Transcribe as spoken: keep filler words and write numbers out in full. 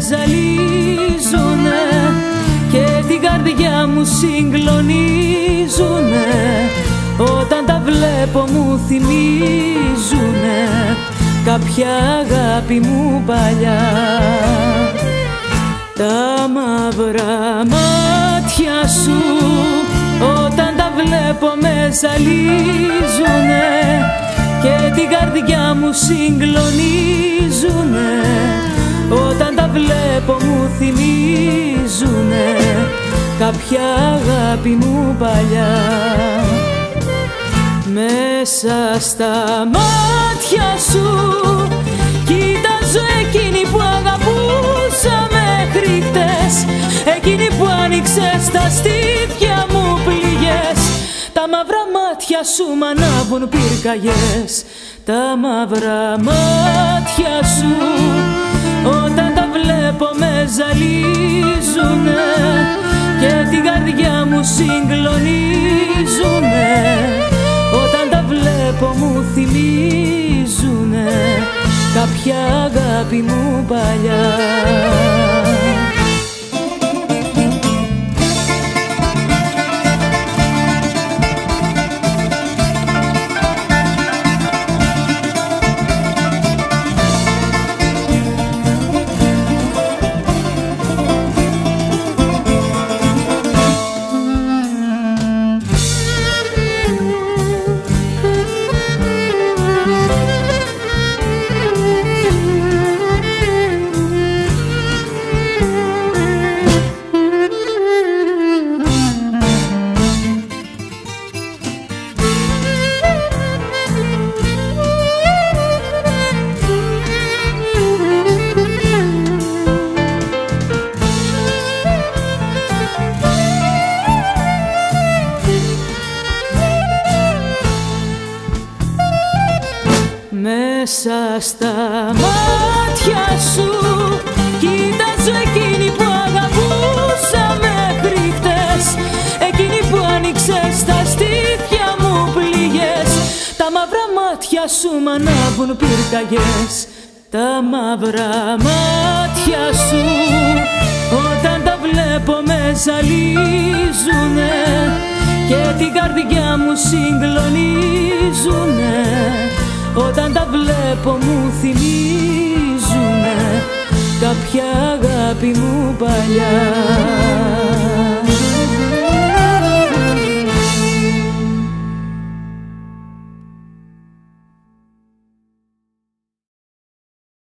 ζαλίζουνε και την καρδιά μου συγκλονίζουνε. Όταν τα βλέπω μου θυμίζουνε κάποια αγάπη μου παλιά. Τα μαύρα μάτια σου όταν τα βλέπω με ζαλίζουνε και την καρδιά μου συγκλονίζουνε. Όταν τα βλέπω μου θυμίζουνε κάποια αγάπη μου παλιά. Μέσα στα μάτια σου κοίταζω εκείνη που αγαπούσα μέχρι χτες, εκείνη που άνοιξες τα στήθια μου πληγές. Τα μαύρα μάτια σου μ' ανάβουν πυρκαγιές. Τα μαύρα μάτια σου όταν τα βλέπω με ζαλίζουνε και την καρδιά μου συγκλονίζουνε. Όταν τα βλέπω μου θυμίζουνε κάποια αγάπη μου παλιά. Μέσα στα μάτια σου κοίταζω εκείνη που αγαπούσα μέχρι χτες, εκείνη που άνοιξες τα στήθια μου πληγές. Τα μαύρα μάτια σου μ' ανάβουν πυρκαγιές. Τα μαύρα μάτια σου όταν τα βλέπω με ζαλίζουνε και την καρδιά μου συγκλονίζουνε. Όταν τα βλέπω μου θυμίζουνε κάποια αγάπη μου παλιά.